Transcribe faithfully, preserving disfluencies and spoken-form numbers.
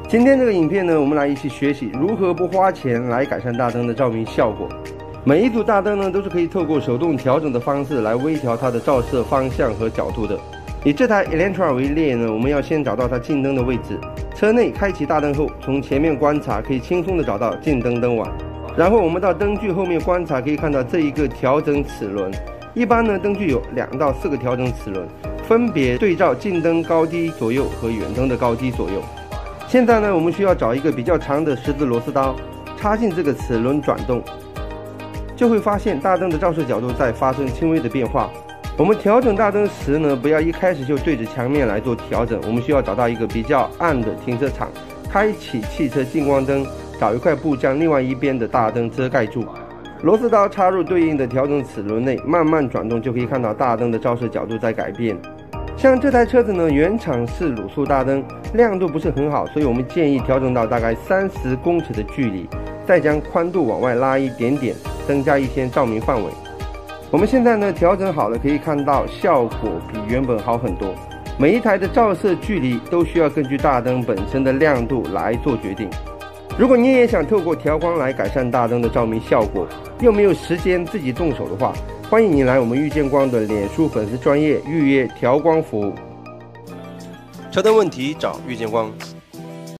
今天这个影片呢，我们来一起学习如何不花钱来改善大灯的照明效果。每一组大灯呢，都是可以透过手动调整的方式来微调它的照射方向和角度的。以这台 Elantra 为例呢，我们要先找到它近灯的位置。车内开启大灯后，从前面观察可以轻松的找到近灯灯网。然后我们到灯具后面观察，可以看到这一个调整齿轮。一般呢，灯具有两到四个调整齿轮，分别对照近灯高低左右和远灯的高低左右。现在呢，我们需要找一个比较长的十字螺丝刀，插进这个齿轮转动，就会发现大灯的照射角度在发生轻微的变化。我们调整大灯时呢，不要一开始就对着墙面来做调整，我们需要找到一个比较暗的停车场，开启汽车近光灯，找一块布将另外一边的大灯遮盖住。螺丝刀插入对应的调整齿轮内，慢慢转动，就可以看到大灯的照射角度在改变。像这台车子呢，原厂是卤素大灯，亮度不是很好，所以我们建议调整到大概三十公尺的距离，再将宽度往外拉一点点，增加一些照明范围。我们现在呢调整好了，可以看到效果比原本好很多。每一台的照射距离都需要根据大灯本身的亮度来做决定。如果你也想透过调光来改善大灯的照明效果，又没有时间自己动手的话，欢迎你来我们玉见光的脸书粉丝专页预约调光服务。车灯问题找玉见光。